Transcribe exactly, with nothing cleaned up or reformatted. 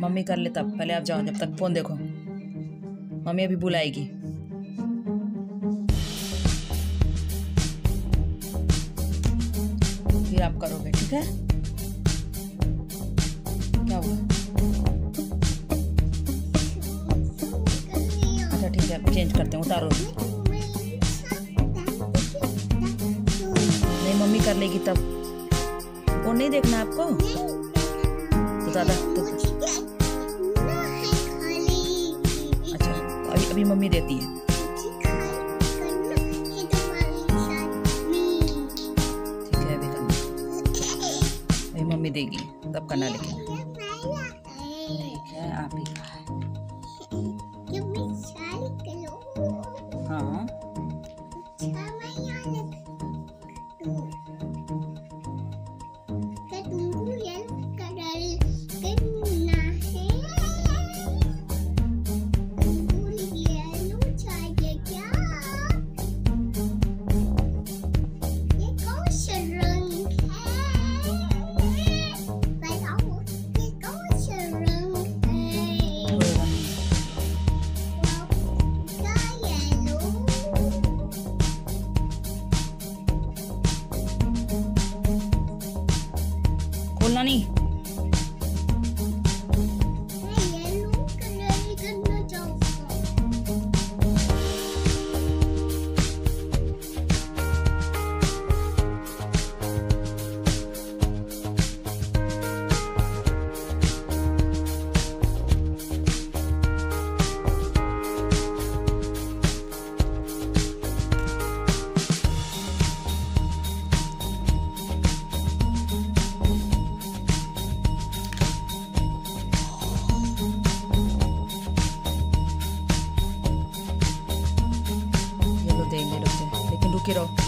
Mummy कर ले तब, पहले आप जाओ, जब तक फोन देखो। मम्मी अभी बुलाएगी। फिर आप करोगे, ठीक है? क्या हुआ? अच्छा ठीक है, चेंज करते हैं, उतारो। नहीं, मम्मी कर लेगी तब। वो नहीं देखना आपको तो ज़्यादा तो, अच्छा अभी अभी मम्मी देती है। ठीक है, अभी करना, अभी मम्मी देगी तब करना, लेकिन ठीक है आप ही का है। हाँ खोलना नहीं। देंगे, रुक जाए, लेकिन रुके रहो।